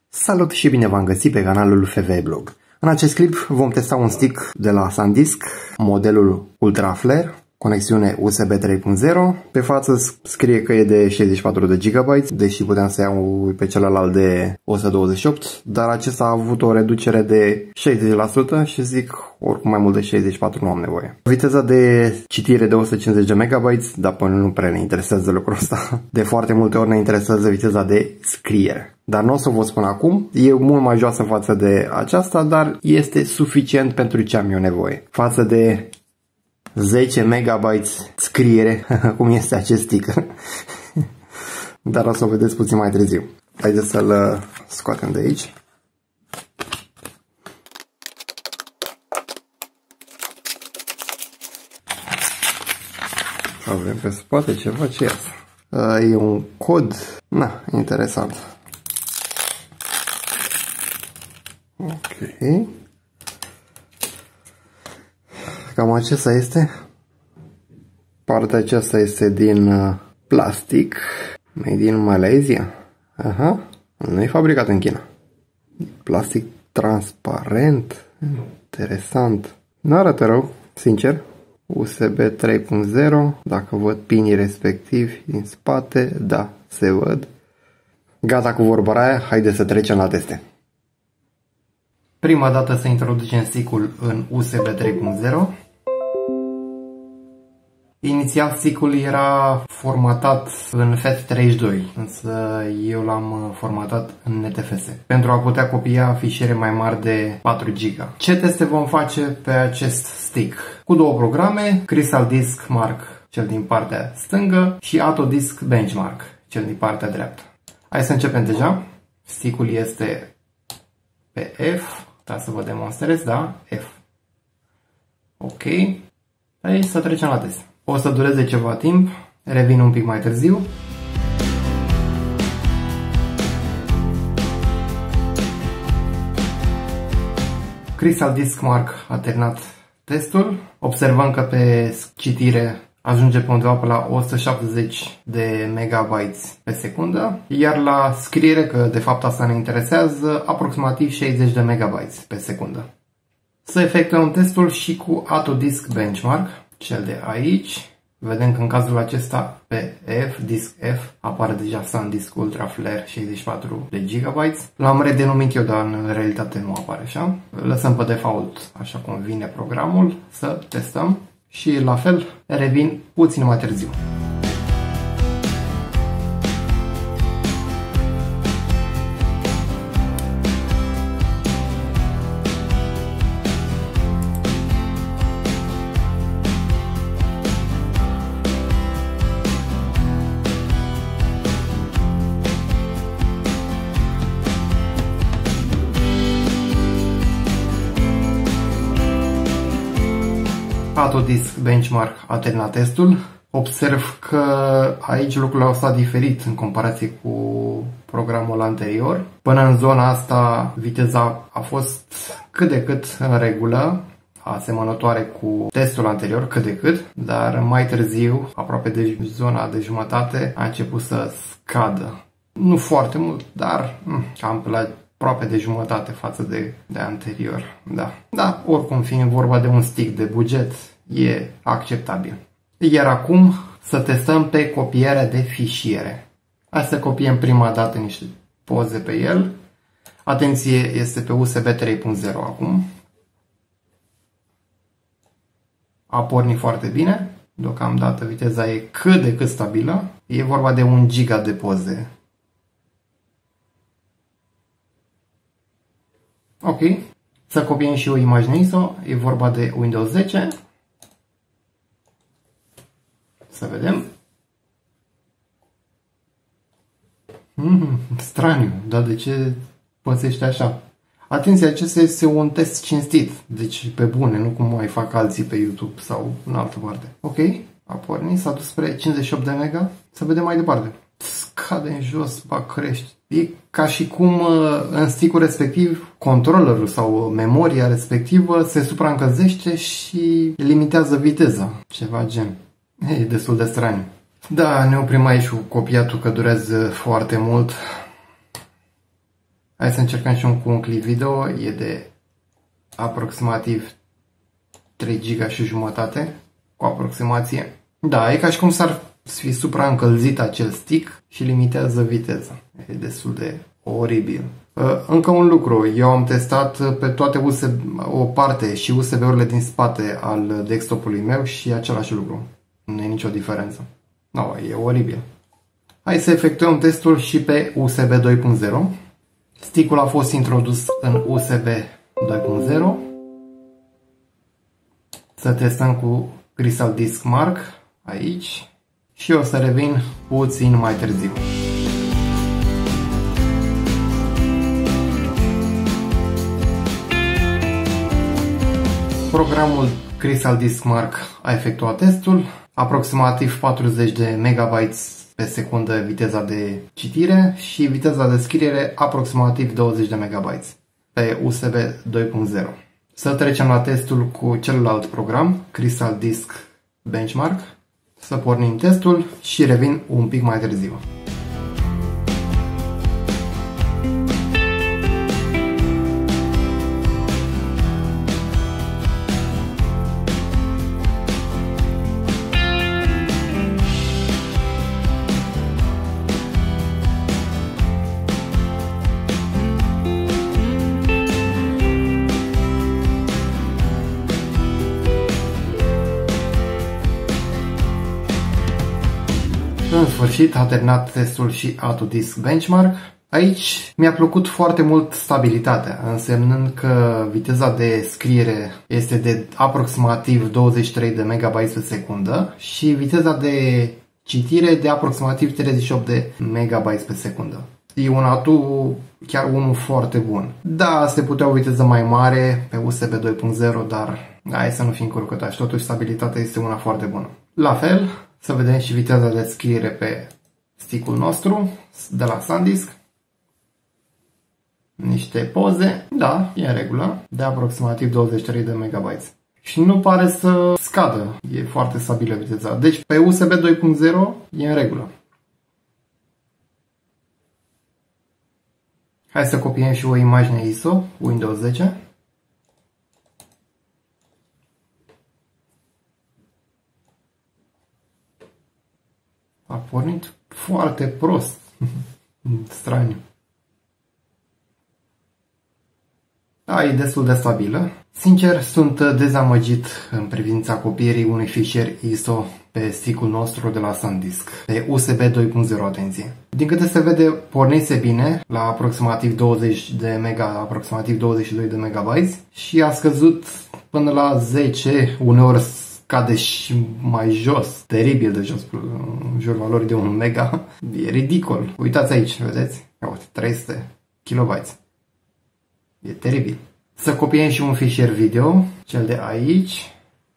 Salut și bine v-am găsit pe canalul FV Blog. În acest clip vom testa un stick de la SanDisk, modelul Ultra Flare, conexiune USB 3.0. Pe față scrie că e de 64 de GB, deși puteam să iau pe celălalt de 128, dar acesta a avut o reducere de 60% și zic oricum mai mult de 64 nu am nevoie. Viteza de citire de 150 de MB, dar până nu prea ne interesează lucrul ăsta. De foarte multe ori ne interesează viteza de scriere. Dar nu o să vă spun acum, e mult mai joasă față de aceasta, dar este suficient pentru ce am eu nevoie. Față de 10 MB scriere, cum este acest stick. Dar o să o vedeți puțin mai târziu. Haideți să-l scoatem de aici. Avem pe spate ceva, ce e asta? E un cod, na, interesant. Ok. Cam acesta este. Partea aceasta este din plastic, made in Malaysia. Aha, nu e fabricat în China. Plastic transparent, interesant. Nu arată rău, sincer. USB 3.0, dacă văd pinii respectivi din spate, da, se văd. Gata cu vorba aia, haideți să trecem la teste. Prima dată să introducem stick-ul în USB 3.0. Inițial stick-ul era formatat în FAT32, însă eu l-am formatat în NTFS pentru a putea copia fișiere mai mari de 4 GB. Ce teste vom face pe acest stick? Cu două programe, CrystalDisk Mark, cel din partea stângă, și AutoDisk Benchmark, cel din partea dreaptă. Hai să începem deja. Stick-ul este pe F, da, să vă demonstrez, da? F. Ok. Hai să trecem la test. O să dureze ceva timp, revin un pic mai târziu. CrystalDisk Mark a terminat testul. Observăm că pe citire ajunge pe undeva pe la 170 de MB pe secundă, iar la scriere, că de fapt asta ne interesează, aproximativ 60 de MB pe secundă. Să efectuăm testul și cu AutoDisk Benchmark, cel de aici. Vedem că în cazul acesta pe disk F apare deja SanDisk Ultra Flare 64 de GB. L-am redenumit eu, dar în realitate nu apare așa. Lăsăm pe default așa cum vine programul, să testăm și la fel revin puțin mai târziu. AutoDisk Benchmark a terminat testul. Observ că aici lucrurile au stat diferit în comparație cu programul anterior. Până în zona asta viteza a fost cât de cât în regulă, asemănătoare cu testul anterior, cât de cât, dar mai târziu, aproape de zona de jumătate, a început să scadă. Nu foarte mult, dar cam pe la aproape de jumătate față de anterior. Da, oricum fiind vorba de un stick de buget, e acceptabil. Iar acum să testăm pe copierea de fișiere. Hai să copiem prima dată niște poze pe el. Atenție, este pe USB 3.0 acum. A pornit foarte bine. Deocamdată viteza e cât de cât stabilă. E vorba de 1 GB de poze. Ok. Să copiem și o imagine ISO. E vorba de Windows 10. Să vedem. Straniu. Dar de ce pățește așa? Atenție, acesta este un test cinstit. Deci pe bune, nu cum mai fac alții pe YouTube sau în altă parte. Ok. A pornit, s-a dus spre 58 de MB. Să vedem mai departe. Scade în jos, ba crește. E ca și cum în stick-ul respectiv controllerul sau memoria respectivă se supraîncălzește și limitează viteza. Ceva gen. E destul de straniu. Da, ne oprim aici cu copiatul că durează foarte mult. Hai să încercăm și cu un clip video. E de aproximativ 3 giga și jumătate, cu aproximație. Da, e ca și cum s-ar fi supraîncălzit acel stick și limitează viteza. E destul de oribil. Încă un lucru, eu am testat pe toate o parte și USB-urile din spate al desktop-ului meu și același lucru. Nu e nicio diferență. No, e oribil. Hai să efectuăm testul și pe USB 2.0. Stick-ul a fost introdus în USB 2.0. Să testăm cu Crystal Disk Mark aici și o să revin puțin mai târziu. Programul Crystal Disk Mark a efectuat testul, aproximativ 40 de MB pe secundă viteza de citire și viteza de scriere aproximativ 20 de MB pe USB 2.0. Să trecem la testul cu celălalt program, Crystal Disk Benchmark. Să pornim testul și revin un pic mai târziu. În sfârșit a terminat testul și AutoDisk Benchmark. Aici mi-a plăcut foarte mult stabilitatea, însemnând că viteza de scriere este de aproximativ 23 de MB pe secundă și viteza de citire de aproximativ 38 de MB pe secundă. E un atu, chiar unul foarte bun. Da, se putea o viteză mai mare pe USB 2.0, dar hai să nu fim curcătași, totuși stabilitatea este una foarte bună. La fel, să vedem și viteza de scriere pe stick-ul nostru de la SanDisk. Niște poze, da, e în regulă, de aproximativ 23 de MB. Și nu pare să scadă, e foarte stabilă viteza. Deci pe USB 2.0 e în regulă. Hai să copiem și o imagine ISO, Windows 10. A pornit foarte prost. Straniu. Da, e destul de stabilă. Sincer, sunt dezamăgit în privința copierii unui fișier ISO pe stick-ul nostru de la SanDisk, pe USB 2.0, atenție. Din câte se vede, pornise bine, la aproximativ 20 de mega, aproximativ 22 de MB și a scăzut până la 10, uneori cade și mai jos, teribil de jos, în jur valorii de 1 mega. E ridicol. Uitați aici, vedeți? Uite, 300 KB. E teribil. Să copiem și un fișier video, cel de aici.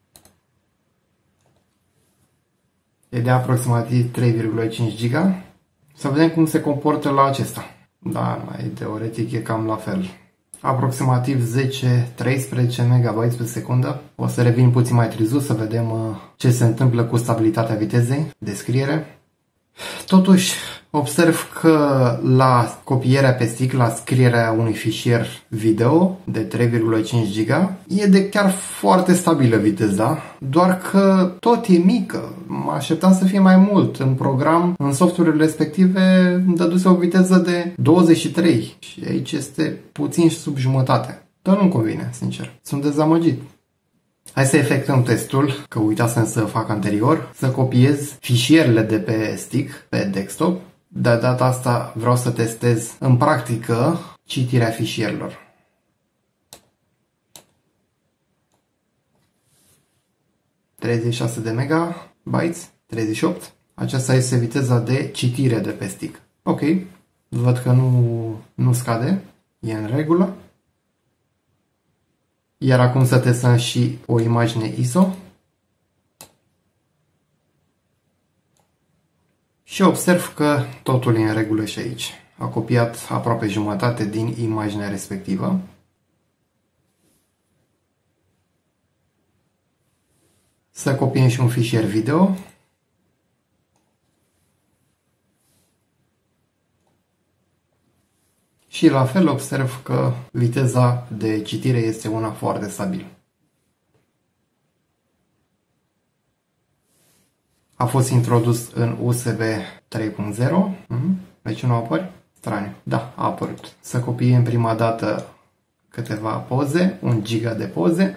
E de aproximativ 3,5 GB. Să vedem cum se comportă la acesta. Da, mai teoretic e cam la fel. Aproximativ 10-13 MB pe secundă. O să revin puțin mai târziu să vedem ce se întâmplă cu stabilitatea vitezei de scriere. Totuși, observ că la copierea pe stick, la scrierea unui fișier video de 3,5 GB, e de chiar foarte stabilă viteza, doar că tot e mică. Mă așteptam să fie mai mult. În program, în software-urile respective, îmi dăduse o viteză de 23 și aici este puțin sub jumătate. Dar nu-mi convine, sincer. Sunt dezamăgit. Hai să efectuăm testul, că uitasem să fac anterior, să copiez fișierele de pe stick, pe desktop. De data asta vreau să testez în practică citirea fișierelor. ...36 de MB, 38. Aceasta este viteza de citire de pe stick. Ok, văd că nu scade, e în regulă. Iar acum să testăm și o imagine ISO. Și observ că totul e în regulă și aici. A copiat aproape jumătate din imaginea respectivă. Să copiem și un fișier video. Și și la fel observ că viteza de citire este una foarte stabilă. A fost introdus în USB 3.0. Deci nu apare? Straniu. Da, a apărut. Să copiem prima dată câteva poze, 1 giga de poze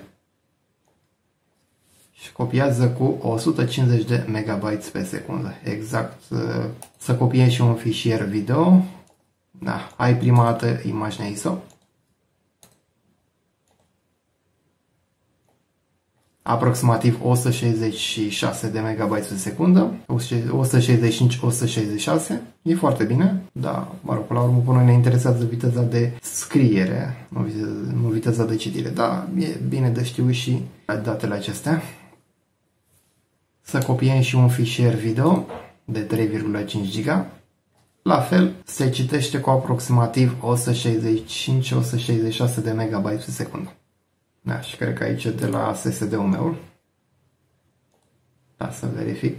și copiază cu 150 de MB pe secundă. Exact. Să copiem și un fișier video. Da, ai prima dată imaginea ISO. Aproximativ 166 de MB pe secundă, 165-166, e foarte bine, dar, mă rog, până la urmă, pe noi ne interesează viteza de scriere, nu viteza de citire, dar e bine de știut și datele acestea. Să copiem și un fișier video de 3,5 GB, la fel, se citește cu aproximativ 165-166 de MB pe secundă. Da, și cred că aici e de la SSD-ul meu. Da, să verific.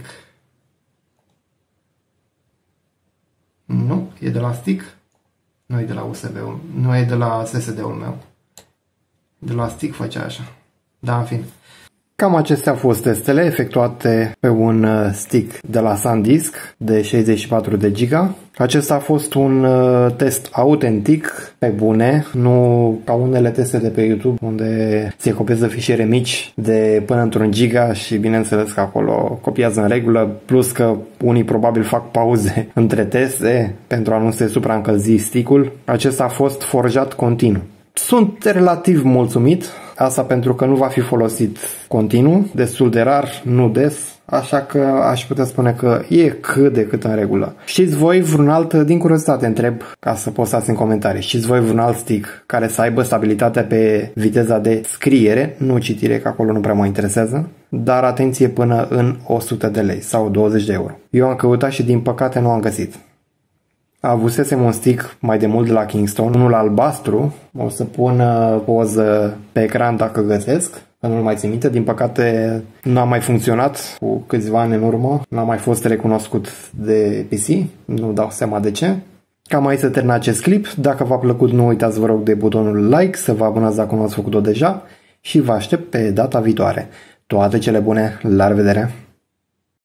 Nu, e de la stick. Nu e de la USB-ul, nu e de la SSD-ul meu. De la stick face așa. Da, în fine. Cam acestea au fost testele efectuate pe un stick de la SanDisk de 64 de GB. Acesta a fost un test autentic, pe bune, nu ca unele teste de pe YouTube unde se copiază fișiere mici de până într-un giga și bineînțeles că acolo copiază în regulă, plus că unii probabil fac pauze între teste pentru a nu se supraîncălzi stick-ul. Acesta a fost forjat continuu. Sunt relativ mulțumit, asta pentru că nu va fi folosit continuu, destul de rar, nu des, așa că aș putea spune că e cât de cât în regulă. Știți voi vreun alt, din curiozitate întreb, ca să postați în comentarii, știți voi vreun alt stick care să aibă stabilitatea pe viteza de scriere, nu citire, că acolo nu prea mă interesează, dar atenție până în 100 de lei sau 20 de euro. Eu am căutat și din păcate nu am găsit. Avusesem un stick mai de mult de la Kingston, unul albastru, o să pun poză pe ecran dacă găsesc, că nu-l mai țin minte, din păcate nu a mai funcționat cu câțiva ani în urmă, n-a mai fost recunoscut de PC, nu dau seama de ce. Cam aici se termină acest clip, dacă v-a plăcut nu uitați vă rog de butonul like, să vă abonați dacă nu ați făcut-o deja și vă aștept pe data viitoare. Toate cele bune, la revedere!